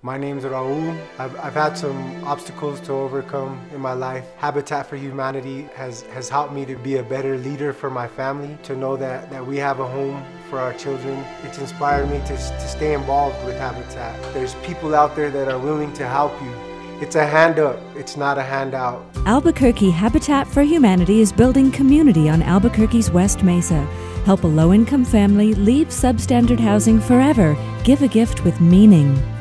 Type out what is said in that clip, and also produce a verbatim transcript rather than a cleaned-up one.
My name's Raul. I've, I've had some obstacles to overcome in my life. Habitat for Humanity has, has helped me to be a better leader for my family, to know that, that we have a home for our children. It's inspired me to, to stay involved with Habitat. There's people out there that are willing to help you. It's a hand up, it's not a handout. Albuquerque Habitat for Humanity is building community on Albuquerque's West Mesa. Help a low-income family leave substandard housing forever. Give a gift with meaning.